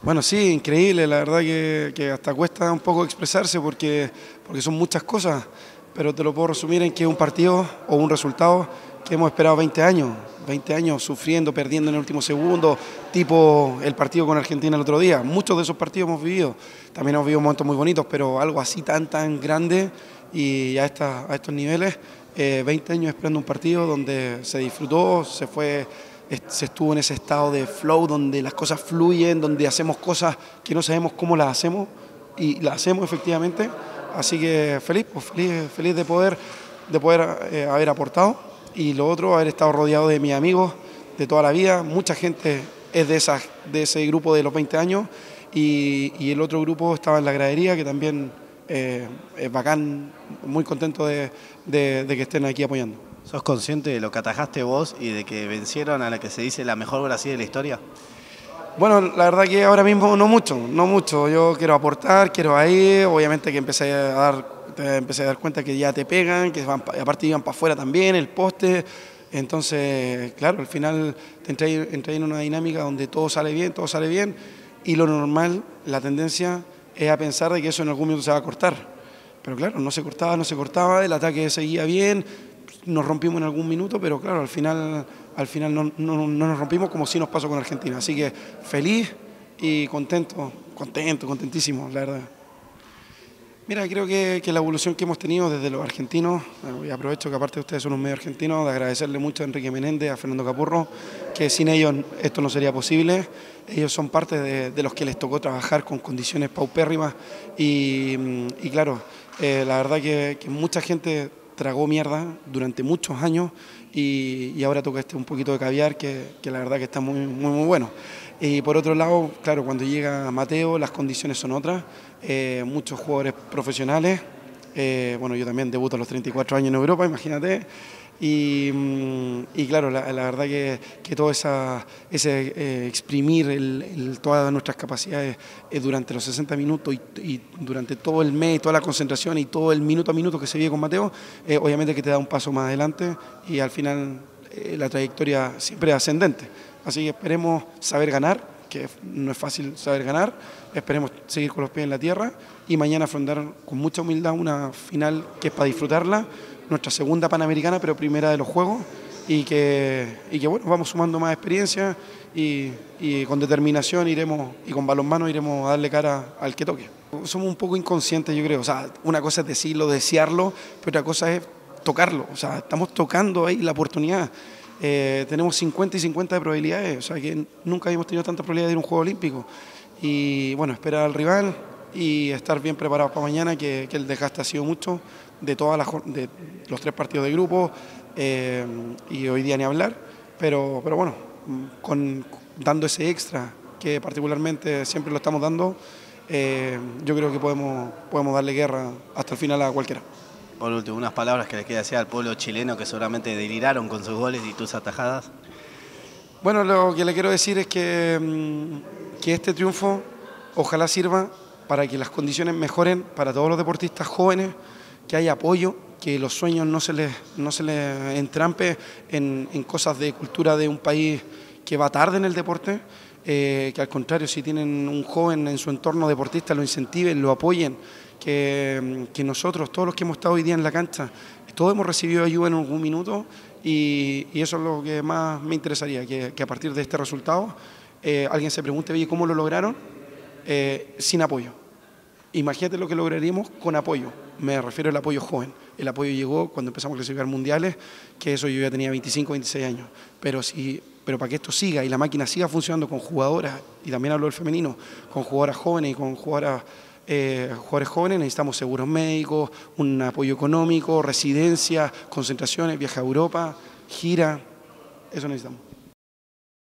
Bueno, sí, increíble, la verdad que hasta cuesta un poco expresarse porque son muchas cosas, pero te lo puedo resumir en que es un partido o un resultado que hemos esperado 20 años sufriendo, perdiendo en el último segundo, tipo el partido con Argentina el otro día. Muchos de esos partidos hemos vivido, también hemos vivido momentos muy bonitos, pero algo así tan grande y a estos niveles, 20 años esperando un partido donde se disfrutó, se estuvo en ese estado de flow donde las cosas fluyen, donde hacemos cosas que no sabemos cómo las hacemos y las hacemos efectivamente. Así que feliz, pues feliz de poder haber aportado, y lo otro, haber estado rodeado de mis amigos de toda la vida. Mucha gente es de ese grupo de los 20 años y el otro grupo estaba en la gradería, que también es bacán, muy contento de que estén aquí apoyando. ¿Sos consciente de lo que atajaste vos y de que vencieron a la que se dice la mejor Brasil de la historia? Bueno, la verdad que ahora mismo no mucho. Yo quiero aportar, quiero ahí, obviamente que empecé a dar cuenta que ya te pegan, que aparte iban para afuera también, el poste. Entonces, claro, al final te entré en una dinámica donde todo sale bien, y lo normal, la tendencia es a pensar de que eso en algún momento se va a cortar. Pero claro, no se cortaba, el ataque seguía bien, nos rompimos en algún minuto, pero claro, al final no nos rompimos, como sí nos pasó con Argentina. Así que feliz y contentísimo, la verdad. Mira, creo que la evolución que hemos tenido desde los argentinos, y aprovecho que aparte de ustedes son un medio argentino, de agradecerle mucho a Enrique Menéndez, a Fernando Capurro, que sin ellos esto no sería posible. Ellos son parte de los que les tocó trabajar con condiciones paupérrimas y claro, la verdad que mucha gente tragó mierda durante muchos años y ahora toca un poquito de caviar que la verdad que está muy bueno. Y por otro lado, claro, cuando llega Mateo las condiciones son otras, muchos jugadores profesionales, bueno, yo también debuto a los 34 años en Europa, imagínate, y claro, la verdad que todo ese exprimir todas nuestras capacidades durante los 60 minutos y durante todo el mes, toda la concentración y todo el minuto a minuto que se vive con Mateo, obviamente que te da un paso más adelante y al final la trayectoria siempre es ascendente. Así que esperemos saber ganar, que no es fácil saber ganar, esperemos seguir con los pies en la tierra y mañana afrontar con mucha humildad una final que es para disfrutarla, nuestra segunda Panamericana, pero primera de los Juegos, y que bueno, vamos sumando más experiencia y con determinación y con balonmano iremos a darle cara al que toque. Somos un poco inconscientes, yo creo, o sea, una cosa es decirlo, desearlo, pero otra cosa es tocarlo, o sea, estamos tocando ahí la oportunidad. Tenemos 50 y 50 de probabilidades, o sea que nunca habíamos tenido tanta probabilidad de ir a un Juego Olímpico. Y bueno, esperar al rival y estar bien preparados para mañana, que el desgaste ha sido mucho de los 3 partidos de grupo y hoy día ni hablar, pero bueno, dando ese extra que particularmente siempre lo estamos dando, yo creo que podemos darle guerra hasta el final a cualquiera. Por último, unas palabras que le queda decir al pueblo chileno que seguramente deliraron con sus goles y tus atajadas. Bueno, lo que le quiero decir es que este triunfo ojalá sirva para que las condiciones mejoren para todos los deportistas jóvenes, que haya apoyo, que los sueños no se les entrampe en cosas de cultura de un país que va tarde en el deporte, que al contrario, si tienen un joven en su entorno deportista, lo incentiven, lo apoyen, que nosotros, todos los que hemos estado hoy día en la cancha, todos hemos recibido ayuda en algún minuto y eso es lo que más me interesaría, que a partir de este resultado alguien se pregunte, oye, ¿cómo lo lograron? Sin apoyo. Imagínate lo que lograríamos con apoyo. Me refiero al apoyo joven. El apoyo llegó cuando empezamos a clasificar mundiales, que eso yo ya tenía 25, 26 años. Pero para que esto siga y la máquina siga funcionando con jugadoras, y también hablo del femenino, con jugadoras jóvenes y con jugadores jóvenes, necesitamos seguros médicos, un apoyo económico, residencia, concentraciones, viaje a Europa, gira, eso necesitamos.